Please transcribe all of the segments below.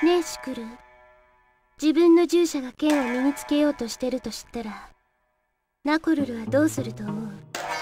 ねえシュクル、自分の従者が剣を身につけようとしてると知ったらナコルルはどうすると思う？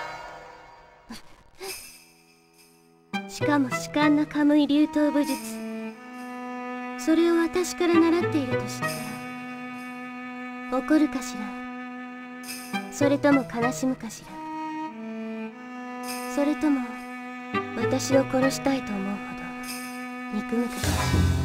しかも弛緩なカムイ流刀武術、それを私から習っていると知ったら怒るかしら、それとも悲しむかしら、それとも私を殺したいと思うほど憎むかしら。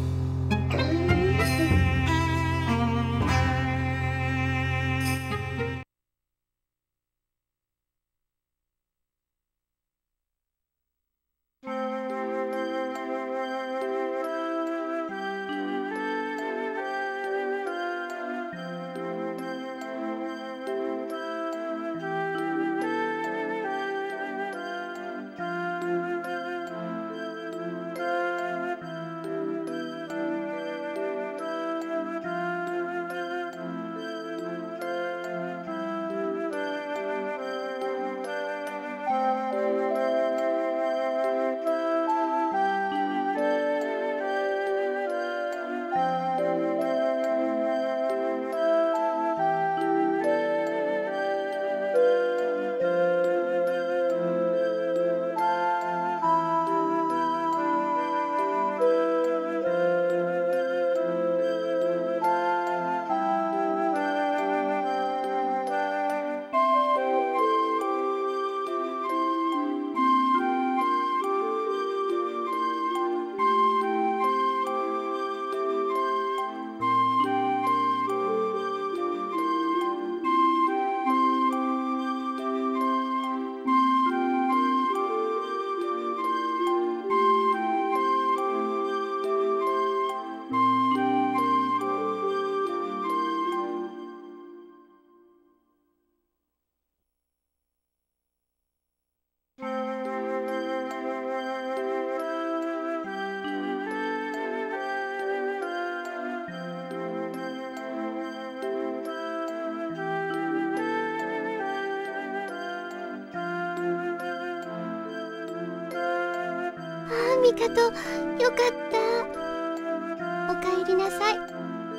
ミカト、よかった。おかえりなさい。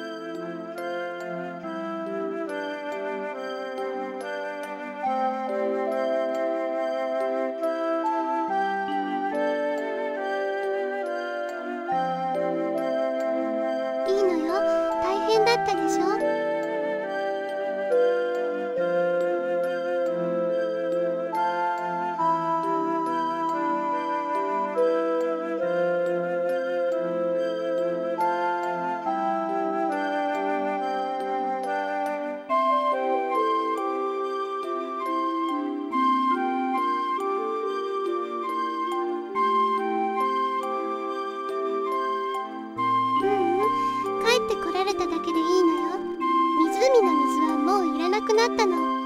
いいのよ、大変だったでしょ。帰ってこられただけでいいのよ。湖の水はもういらなくなったの。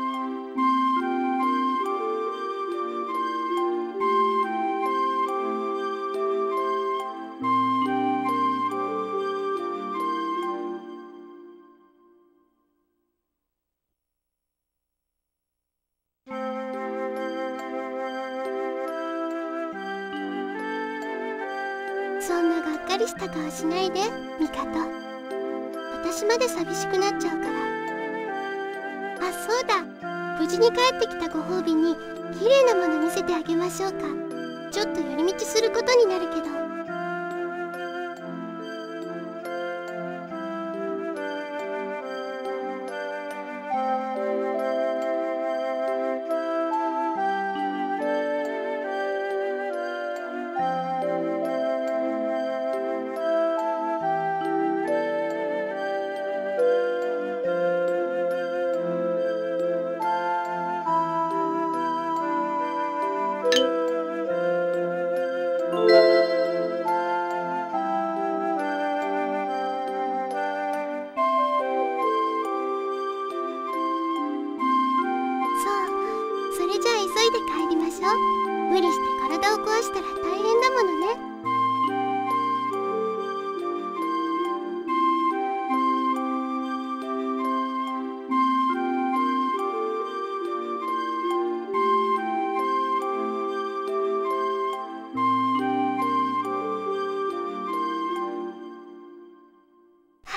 そんながっかりした顔しないで、ミカト。私まで寂しくなっちゃうから。あ、そうだ。無事に帰ってきたご褒美に綺麗なもの見せてあげましょうか。ちょっと寄り道することになるけど。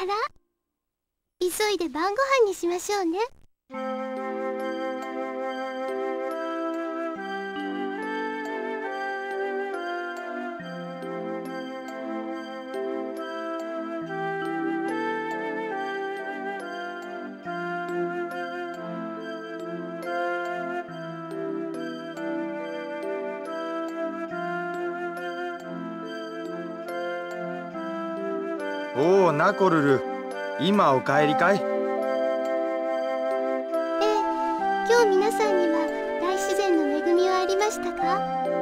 あら、急いで晩ご飯にしましょうね。 おお、ナコルル、今お帰りかい？ ええ、今日皆さんには大自然の恵みはありましたか？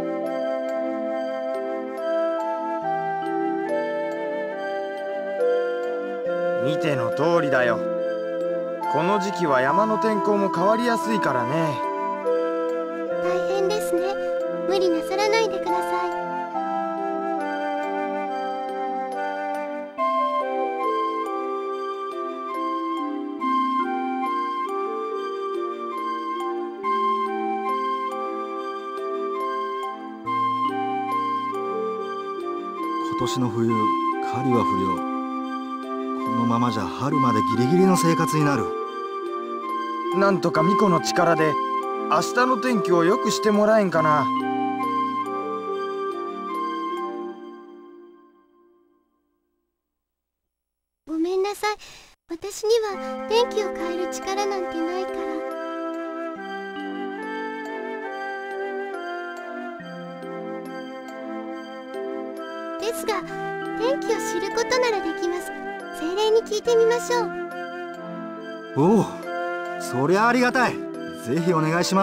見ての通りだよ。この時期は山の天候も変わりやすいからね。 大変ですね。無理なさらないでください。 今年の冬、狩りは不良。このままじゃ春までギリギリの生活になる。 なんとか巫女の力で明日の天気を良くしてもらえんかな。 ごめんなさい。私には天気を変える力なんてないから。ですが、天気を知ることならできます。精霊に聞いてみましょう。 おお、そりゃありがたい。ぜひお願いします。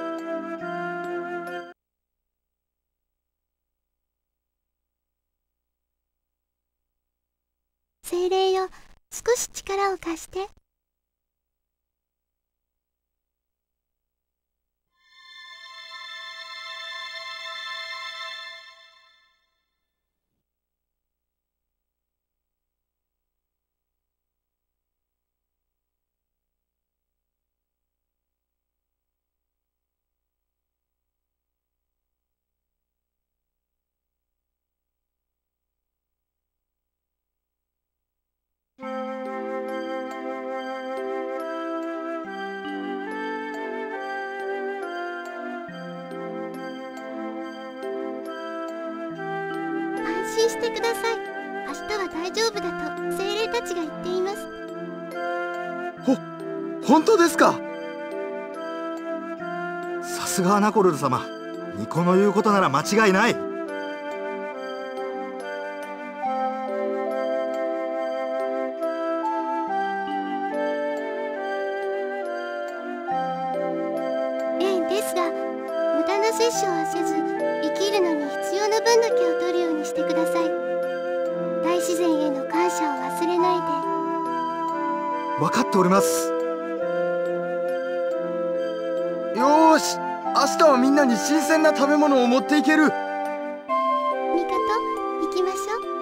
精霊よ、少し力を貸して。安心してください。明日は大丈夫だと精霊たちが言っています。 本当ですか？ さすがはナコルル様。巫女の言うことなら間違いない。 ですが、無駄な摂取はせず、生きるのに必要な分だけを取るようにしてください。大自然への感謝を忘れないで。 分かっております。 よーし、明日はみんなに新鮮な食べ物を持っていける。 ミカト、行きましょう。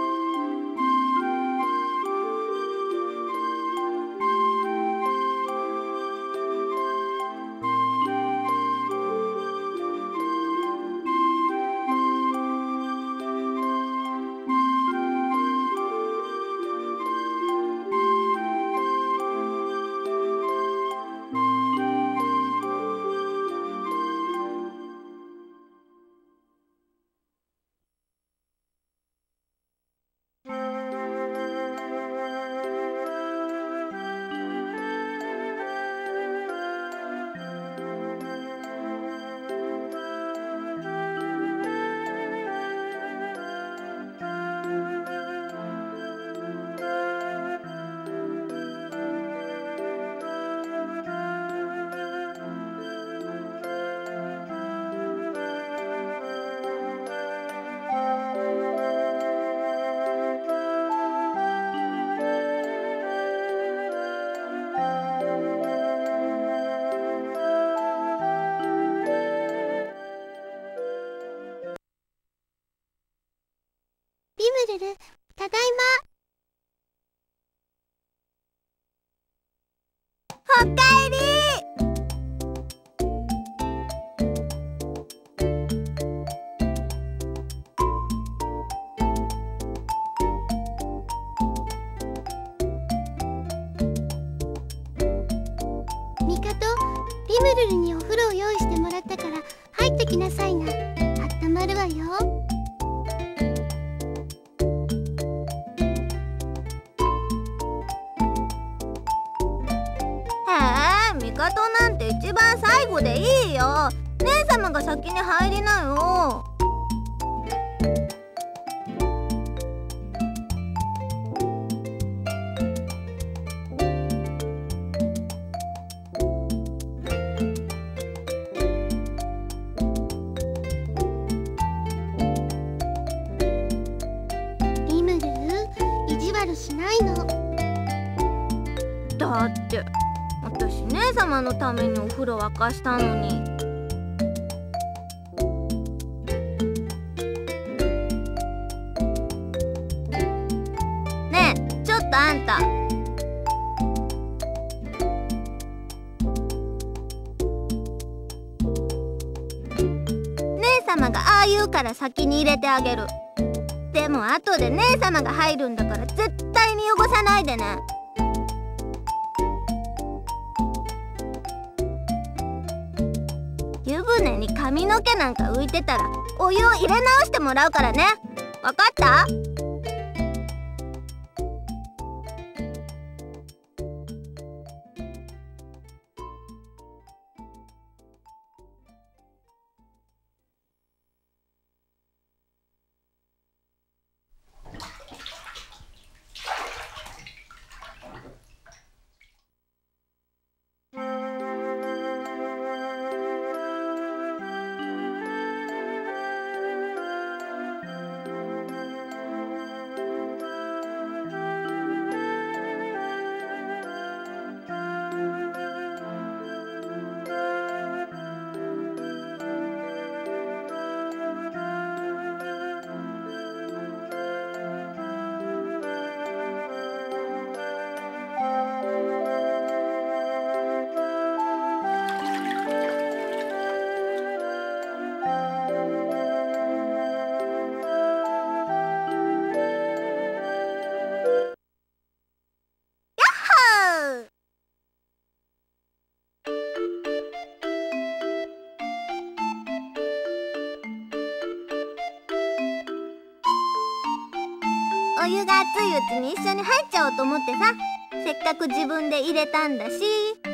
リムルル、ただいま。おかえり。 リムルルにお風呂を用意してもらったから入ってきなさいな。あったまるわよ。 味方なんて一番最後でいいよ。姉様が先に入りなよ。 リムルル、意地悪しないの。 だって私姉様のためにお風呂沸かしたのに。ねえ、ちょっとあんた。姉様がああ言うから先に入れてあげる。でも後で姉様が入るんだから絶対に汚さないでね。湯船に髪の毛なんか浮いてたらお湯を入れ直してもらうからね。わかった？お湯が熱いうちに一緒に入っちゃおうと思ってさ。せっかく自分で入れたんだし。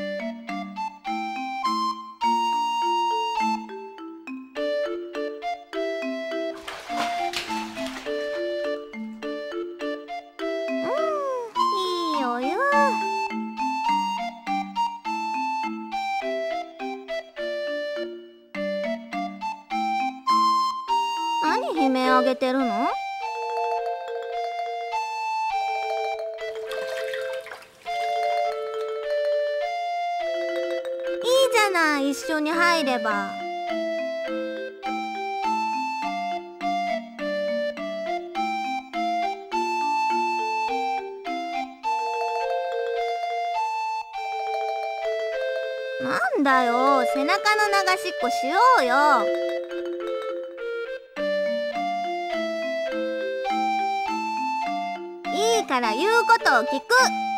いいお湯。何悲鳴あげてるの？一緒に入れば。なんだよ、背中の流しっこしようよ。いいから言うことを聞く。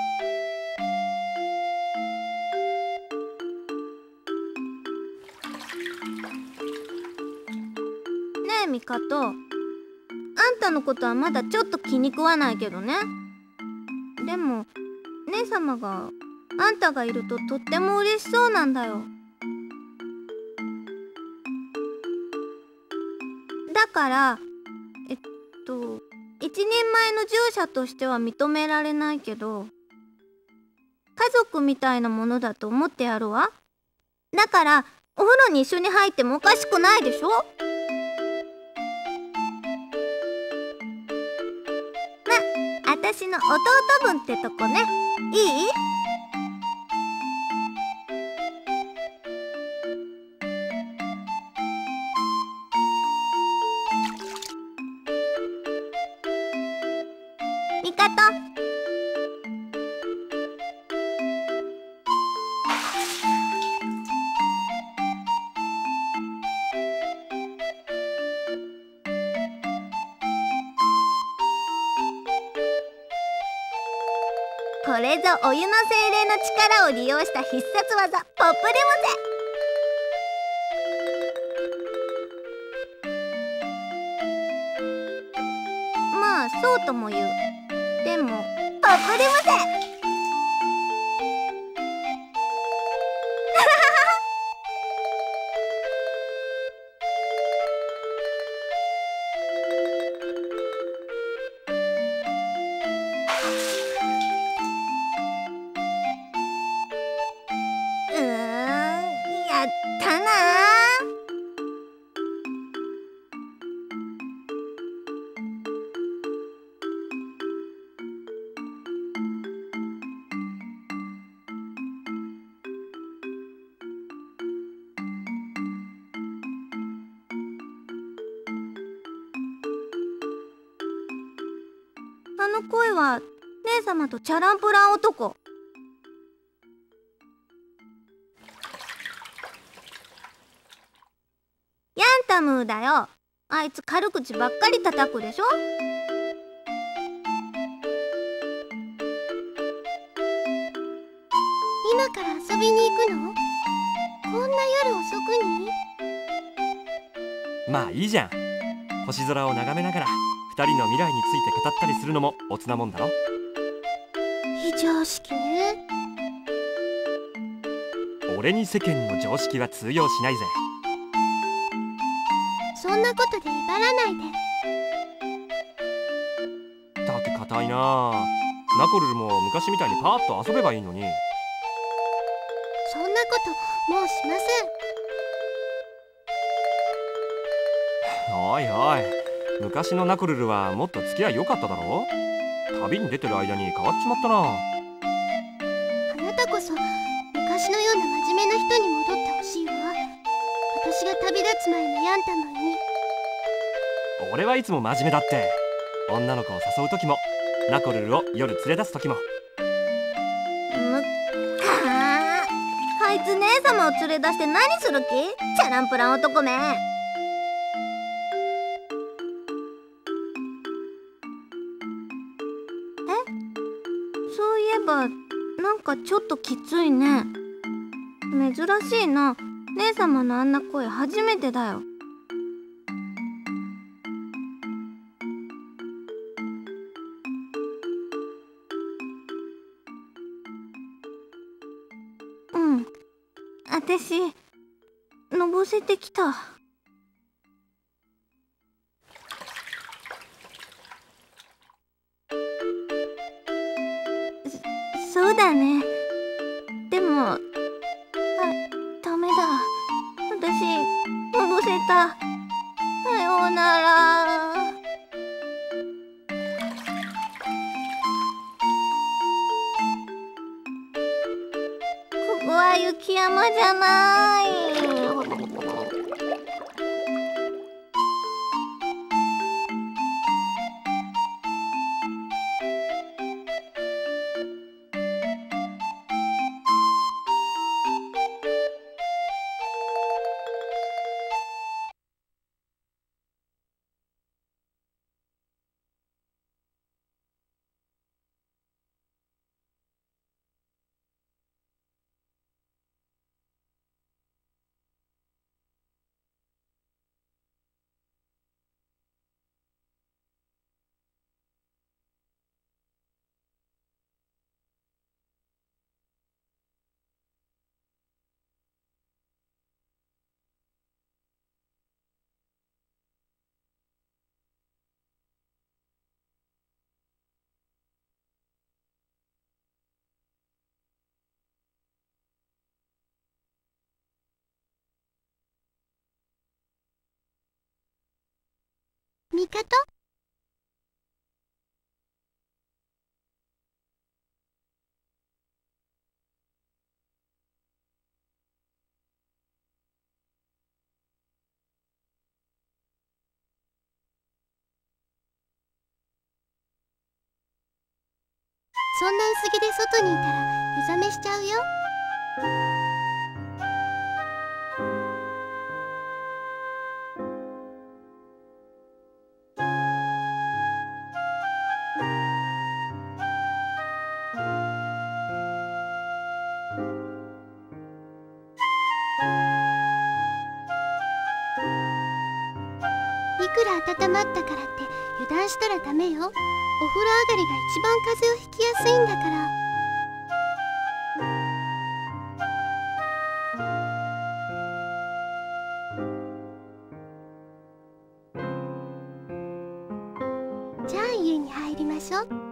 ミカト、あんたのことはまだちょっと気に食わないけどね。でも姉様があんたがいるととっても嬉しそうなんだよ。だから一人前の従者としては認められないけど、家族みたいなものだと思ってやるわ。だからお風呂に一緒に入ってもおかしくないでしょ。私の弟分ってとこね。いい？ミカト。これぞお湯の精霊の力を利用した必殺技ポップリモゼ。 まあそうとも言う。でもパプリムセやったなあの声は姉様とチャランポラン男。ヤンタムーだよ。あいつ軽口ばっかり叩くでしょ。 今から遊びに行くの？こんな夜遅くに？ まあいいじゃん。星空を眺めながら二人の未来について語ったりするのもおつなもんだろ。 非常識ね。 俺に世間の常識は通用しないぜ。 そんなことで威張らないで。 たく硬いなあ。ナコルルも昔みたいにパーッと遊べばいいのに。 そんなこともうしません。 おいおい、昔のナコルルはもっと付き合い良かっただろ。旅に出てる間に変わっちまったな。 あなたこそ昔のような真面目な人に戻ってほしいわ。私が旅立つ前のヤンタムーに。 俺はいつも真面目だって。女の子を誘う時もナコルルを夜連れ出す時も。 あいつ姉様を連れ出して何する気？チャランプラン男め。そういえばなんかちょっときついね。珍しいな。姉様のあんな声初めてだよ。あたしのぼせてきた。そうだね。でもダメだ。私のぼせた。さようなら。ここは雪山じゃない。 味方？そんな薄着で外にいたら湯冷めしちゃうよ。いくら温まったからって油断したらダメよ。お風呂上がりが一番風邪をひきやすいんだから。じゃあ家に入りましょう。